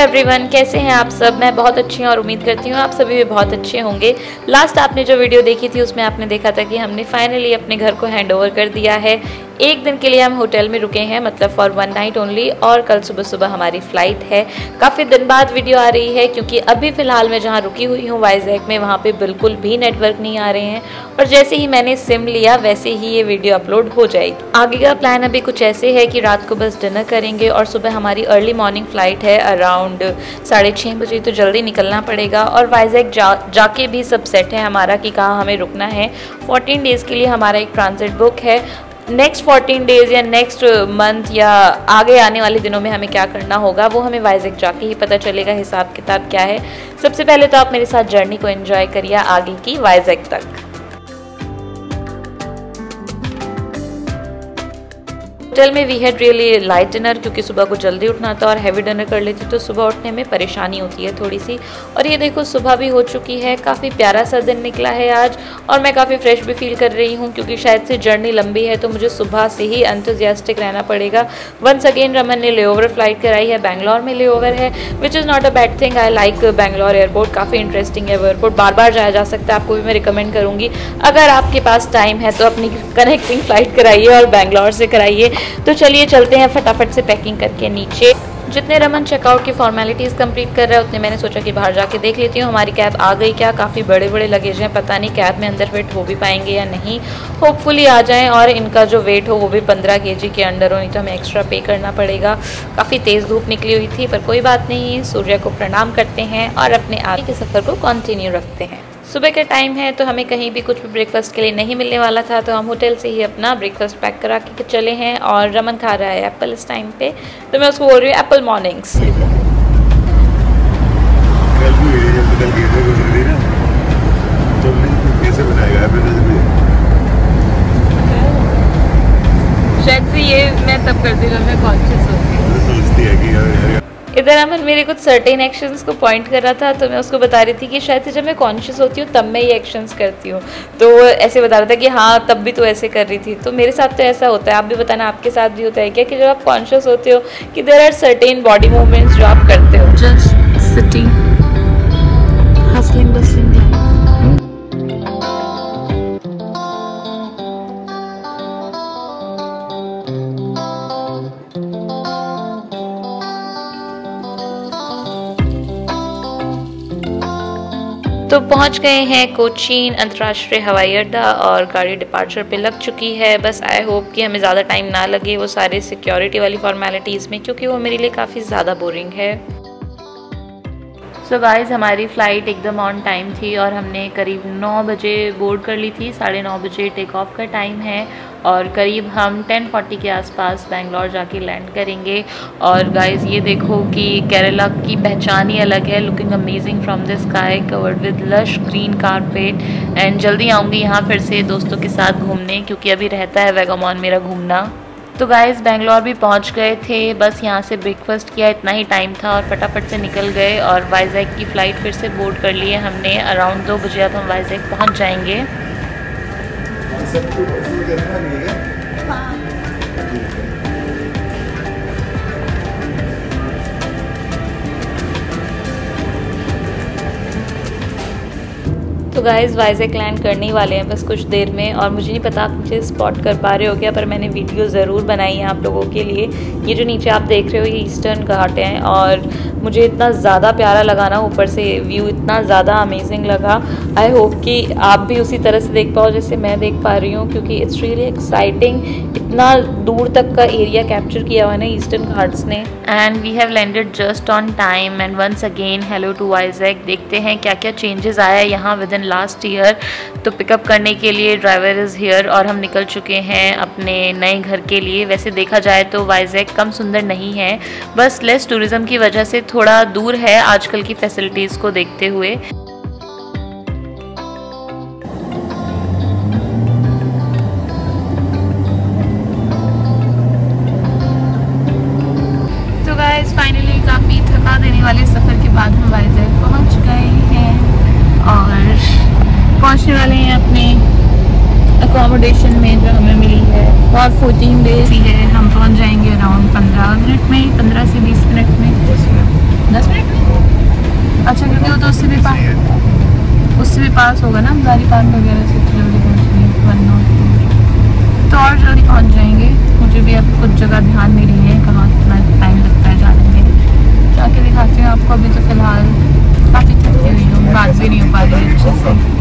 Everyone, कैसे हैं आप सब। मैं बहुत अच्छी हूँ और उम्मीद करती हूँ आप सभी भी बहुत अच्छे होंगे। लास्ट आपने जो वीडियो देखी थी उसमें आपने देखा था कि हमने फाइनली अपने घर को हैंड ओवर कर दिया है। एक दिन के लिए हम होटल में रुके हैं, मतलब फॉर 1 नाइट ओनली, और कल सुबह सुबह हमारी फ़्लाइट है। काफ़ी दिन बाद वीडियो आ रही है क्योंकि अभी फ़िलहाल मैं जहाँ रुकी हुई हूँ वाइजैक में, वहाँ पे बिल्कुल भी नेटवर्क नहीं आ रहे हैं और जैसे ही मैंने सिम लिया वैसे ही ये वीडियो अपलोड हो जाएगी। आगे का प्लान अभी कुछ ऐसे है कि रात को बस डिनर करेंगे और सुबह हमारी अर्ली मॉर्निंग फ़्लाइट है अराउंड 6:30 बजे, तो जल्दी निकलना पड़ेगा। और वाइजैक जाके भी सब सेट है हमारा कि कहाँ हमें रुकना है। 14 डेज़ के लिए हमारा एक ट्रांजिट बुक है। नेक्स्ट 14 डेज़ या नेक्स्ट मंथ या आगे आने वाले दिनों में हमें क्या करना होगा वो हमें वाइजैक जाके ही पता चलेगा, हिसाब किताब क्या है। सबसे पहले तो आप मेरे साथ जर्नी को एंजॉय करिए आगे की वाइजैक तक। होटल में we had really light dinner क्योंकि सुबह को जल्दी उठना था और हैवी डिनर कर लेती तो सुबह उठने में परेशानी होती है थोड़ी सी। और ये देखो सुबह भी हो चुकी है, काफ़ी प्यारा सा दिन निकला है आज और मैं काफ़ी फ्रेश भी फील कर रही हूँ क्योंकि शायद से जर्नी लंबी है तो मुझे सुबह से ही एंथुजियास्टिक रहना पड़ेगा। वंस अगेन रमन ने लेओवर फ्लाइट कराई है, बैंगलोर में लेओवर है, which is not a bad thing. I like Bangalore airport, काफ़ी इंटरेस्टिंग है वो एयरपोर्ट, बार बार जाया जा सकता है। आपको भी मैं रिकमेंड करूँगी अगर आपके पास टाइम है तो अपनी कनेक्टिंग फ़्लाइट कराइए और बैंगलोर से कराइए। तो चलिए चलते हैं फटाफट से पैकिंग करके नीचे। जितने रमन चेकआउट की फॉर्मेलिटीज़ कंप्लीट कर रहा है उतने मैंने सोचा कि बाहर जाके देख लेती हूँ हमारी कैब आ गई क्या। काफ़ी बड़े बड़े लगेज हैं, पता नहीं कैब में अंदर फिट हो भी पाएंगे या नहीं। होपफुली आ जाएं और इनका जो वेट हो वो भी 15 kg के अंडर हो, नहीं तो हमें एक्स्ट्रा पे करना पड़ेगा। काफ़ी तेज़ धूप निकली हुई थी पर कोई बात नहीं, सूर्य को प्रणाम करते हैं और अपने आगे के सफ़र को कंटिन्यू रखते हैं। सुबह का टाइम है तो हमें कहीं भी कुछ भी ब्रेकफास्ट के लिए नहीं मिलने वाला था तो हम होटल से ही अपना ब्रेकफास्ट पैक करा के चले हैं। और रमन खा रहा है एप्पल इस टाइम पे, तो मैं उसको बोल रही हूँ एप्पल मॉर्निंग्स। शायद से ये मैं तब करती हूँ जब मैं कॉन्शियस होती हूँ। इधर अमन मेरे कुछ सर्टेन एक्शंस को पॉइंट कर रहा था तो मैं उसको बता रही थी कि शायद से जब मैं कॉन्शियस होती हूँ तब मैं ये एक्शंस करती हूँ, तो वो ऐसे बता रहा था कि हाँ तब भी तो ऐसे कर रही थी। तो मेरे साथ तो ऐसा होता है, आप भी बताना आपके साथ भी होता है क्या कि जब आप कॉन्शियस होते हो कि there are certain body movements जो आप करते हो। Just sitting, hustling bustling. तो पहुंच गए हैं कोचीन अंतर्राष्ट्रीय हवाई अड्डा और गाड़ी डिपार्चर पे लग चुकी है। बस आई होप कि हमें ज़्यादा टाइम ना लगे वो सारे सिक्योरिटी वाली फॉर्मेलिटीज़ में, क्योंकि वो मेरे लिए काफ़ी ज़्यादा बोरिंग है। सो गाइज़ हमारी फ़्लाइट एकदम ऑन टाइम थी और हमने करीब 9 बजे बोर्ड कर ली थी। 9:30 बजे टेक ऑफ का टाइम है और करीब हम 10:40 के आसपास बैंगलोर जाके लैंड करेंगे। और गाइज़ ये देखो कि केरला की पहचान ही अलग है, looking amazing from the sky, covered with lush green carpet. And जल्दी आऊँगी यहाँ फिर से दोस्तों के साथ घूमने क्योंकि अभी रहता है वेगामॉन मेरा घूमना। तो गाइज़ बैंगलोर भी पहुंच गए थे, बस यहाँ से ब्रेकफास्ट किया, इतना ही टाइम था और फटाफट से निकल गए। और वाइजैक की फ़्लाइट फिर से बोर्ड कर ली है हमने, अराउंड 2 बजे अब हम वाइजैक पहुँच जाएंगे। तो गाइज़ वाइजैक लैंड करने ही वाले हैं बस कुछ देर में। और मुझे नहीं पता आप मुझे स्पॉट कर पा रहे हो क्या, पर मैंने वीडियो ज़रूर बनाई है आप लोगों के लिए। ये जो नीचे आप देख रहे हो ये ईस्टर्न घाट हैं और मुझे इतना ज़्यादा प्यारा लगा ना, ऊपर से व्यू इतना ज़्यादा अमेजिंग लगा। आई होप कि आप भी उसी तरह से देख पाओ जैसे मैं देख पा रही हूँ, क्योंकि इट्स रियली एक्साइटिंग। इतना दूर तक का एरिया कैप्चर किया हुआ है ना ईस्टर्न घाट्स ने। And we have landed just on time and once again hello to Vizag. देखते हैं क्या क्या चेंजेस आया है यहाँ विद इन लास्ट ईयर। तो पिकअप करने के लिए ड्राइवर इज़ हियर और हम निकल चुके हैं अपने नए घर के लिए। वैसे देखा जाए तो वाइजैक कम सुंदर नहीं है, बस लेस टूरिज़्म की वजह से थोड़ा दूर है आजकल की फैसिलिटीज़ को देखते हुए। तो गाइस फाइनली काफ़ी थका देने वाले सफ़र के बाद हम वाइजैक पहुंच गए हैं और पहुंचने वाले हैं अपने अकोमोडेशन में जो हमें मिली है। और 14 डेज ही है, हम पहुंच जाएंगे अराउंड 15 मिनट में, 15 से 20 मिनट में। 10 मिनट में? अच्छा, क्योंकि वो तो उससे भी पास होगा ना, गाड़ी पार्क वगैरह से, तो जल्दी पहुँचेंगे 1 नॉट, तो और जल्दी पहुँच जाएंगे। मुझे भी अब कुछ जगह ध्यान नहीं रही है कहाँ कितना टाइम लगता है जाने में। जाके दिखाती हूँ आपको। अभी तो फ़िलहाल काफ़ी थकी हुई हूँ, बात भी नहीं हो पा रही अच्छे से।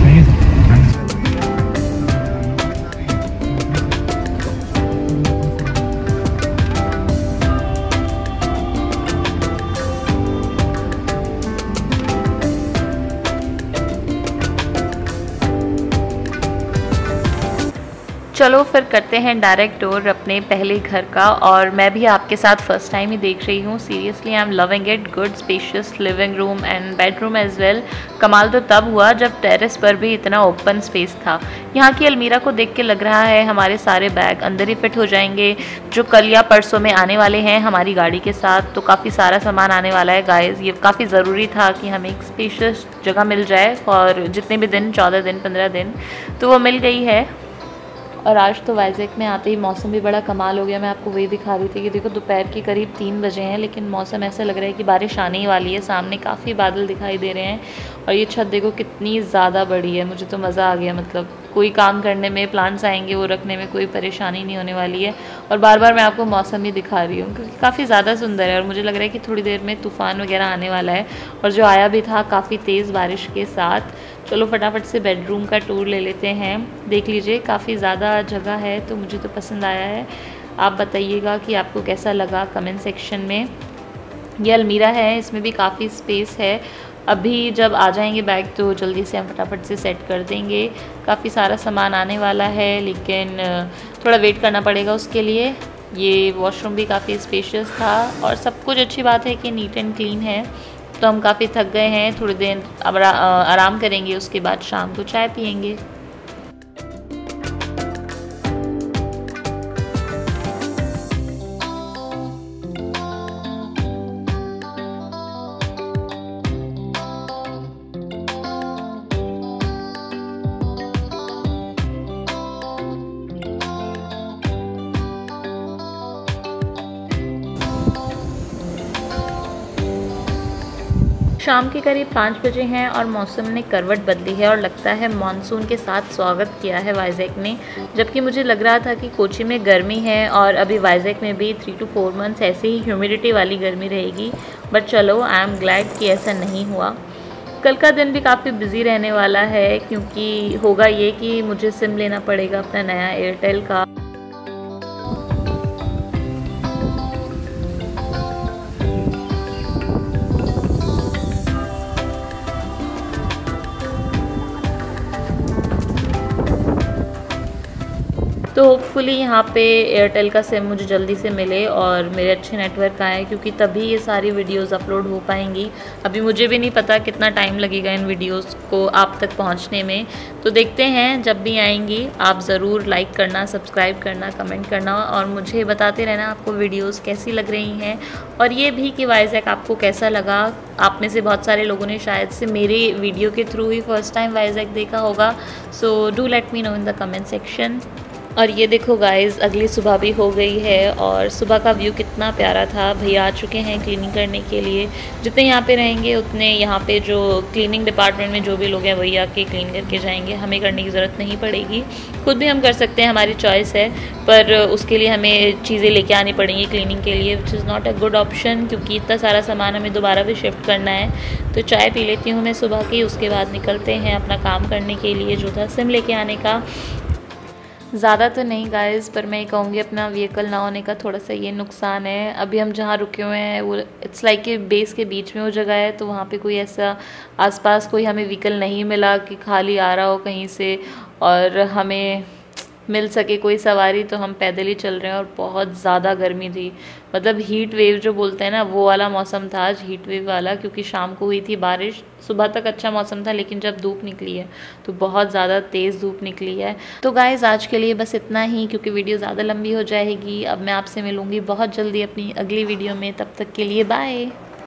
चलो फिर करते हैं डायरेक्ट टूर अपने पहले घर का। और मैं भी आपके साथ फर्स्ट टाइम ही देख रही हूँ। Seriously I am loving it. Good spacious living room and bedroom as well. कमाल तो तब हुआ जब टेरेस पर भी इतना ओपन स्पेस था। यहाँ की अलमीरा को देख के लग रहा है हमारे सारे बैग अंदर ही फिट हो जाएंगे, जो कल या परसों में आने वाले हैं हमारी गाड़ी के साथ। तो काफ़ी सारा सामान आने वाला है गाइस। ये काफ़ी ज़रूरी था कि हमें एक स्पेशियस जगह मिल जाए और जितने भी दिन, 14 दिन 15 दिन, तो वो मिल गई है। और आज तो वाइज़ैक में आते ही मौसम भी बड़ा कमाल हो गया। मैं आपको वही दिखा रही थी कि देखो दोपहर के करीब 3 बजे हैं, लेकिन मौसम ऐसा लग रहा है कि बारिश आने ही वाली है। सामने काफ़ी बादल दिखाई दे रहे हैं और ये छत देखो कितनी ज़्यादा बड़ी है। मुझे तो मज़ा आ गया। मतलब कोई काम करने में, प्लांट्स आएंगे वो रखने में कोई परेशानी नहीं होने वाली है। और बार बार मैं आपको मौसम ही दिखा रही हूँ क्योंकि काफ़ी ज़्यादा सुंदर है। और मुझे लग रहा है कि थोड़ी देर में तूफ़ान वगैरह आने वाला है, और जो आया भी था काफ़ी तेज़ बारिश के साथ। चलो फटाफट से बेडरूम का टूर ले लेते हैं। देख लीजिए काफ़ी ज़्यादा जगह है, तो मुझे तो पसंद आया है। आप बताइएगा कि आपको कैसा लगा कमेंट सेक्शन में। ये अलमीरा है, इसमें भी काफ़ी स्पेस है। अभी जब आ जाएंगे बैग तो जल्दी से हम फटाफट से सेट कर देंगे। काफ़ी सारा सामान आने वाला है, लेकिन थोड़ा वेट करना पड़ेगा उसके लिए। ये वॉशरूम भी काफ़ी स्पेशियस था और सब कुछ अच्छी बात है कि नीट एंड क्लीन है। तो हम काफ़ी थक गए हैं, थोड़ी देर अब आराम करेंगे, उसके बाद शाम को चाय पियेंगे। शाम के करीब 5 बजे हैं और मौसम ने करवट बदली है और लगता है मानसून के साथ स्वागत किया है वाइज़ैक ने। जबकि मुझे लग रहा था कि कोची में गर्मी है और अभी वाइज़ैक में भी 3 to 4 मंथ्स ऐसे ही ह्यूमिडिटी वाली गर्मी रहेगी। बट चलो आई एम ग्लैड कि ऐसा नहीं हुआ। कल का दिन भी काफ़ी बिजी रहने वाला है क्योंकि होगा ये कि मुझे सिम लेना पड़ेगा अपना नया एयरटेल का। तो होपफुली यहाँ पे एयरटेल का सिम मुझे जल्दी से मिले और मेरे अच्छे नेटवर्क आए, क्योंकि तभी ये सारी वीडियोस अपलोड हो पाएंगी। अभी मुझे भी नहीं पता कितना टाइम लगेगा इन वीडियोस को आप तक पहुँचने में। तो देखते हैं, जब भी आएंगी आप ज़रूर लाइक करना, सब्सक्राइब करना, कमेंट करना और मुझे बताते रहना आपको वीडियोस कैसी लग रही हैं। और ये भी कि वाइज़ैक आपको कैसा लगा। आप में से बहुत सारे लोगों ने शायद से मेरे वीडियो के थ्रू ही फर्स्ट टाइम वाइज़ैक देखा होगा। So do let me know in the comment section. और ये देखो गाइस, अगली सुबह भी हो गई है और सुबह का व्यू कितना प्यारा था। भैया आ चुके हैं क्लीनिंग करने के लिए। जितने यहाँ पे रहेंगे उतने यहाँ पे जो क्लीनिंग डिपार्टमेंट में जो भी लोग हैं वही आके क्लीन करके जाएंगे। हमें करने की ज़रूरत नहीं पड़ेगी, खुद भी हम कर सकते हैं, हमारी चॉइस है। पर उसके लिए हमें चीज़ें लेके आनी पड़ेंगी क्लीनिंग के लिए, which is not a good option क्योंकि इतना सारा सामान हमें दोबारा भी शिफ्ट करना है। तो चाय पी लेती हूँ मैं सुबह की, उसके बाद निकलते हैं अपना काम करने के लिए जो था सिम लेके आने का। ज़्यादा तो नहीं गाइस, पर मैं कहूँगी अपना व्हीकल ना होने का थोड़ा सा ये नुकसान है। अभी हम जहाँ रुके हुए हैं वो इट्स लाइक कि बेस के बीच में वो जगह है, तो वहाँ पे कोई ऐसा आसपास कोई हमें व्हीकल नहीं मिला कि खाली आ रहा हो कहीं से और हमें मिल सके कोई सवारी। तो हम पैदल ही चल रहे हैं और बहुत ज़्यादा गर्मी थी। मतलब हीट वेव जो बोलते हैं ना, वो वाला मौसम था आज, हीट वेव वाला। क्योंकि शाम को हुई थी बारिश, सुबह तक अच्छा मौसम था, लेकिन जब धूप निकली है तो बहुत ज़्यादा तेज़ धूप निकली है। तो गाइज़ आज के लिए बस इतना ही, क्योंकि वीडियो ज़्यादा लंबी हो जाएगी। अब मैं आपसे मिलूँगी बहुत जल्दी अपनी अगली वीडियो में, तब तक के लिए बाय।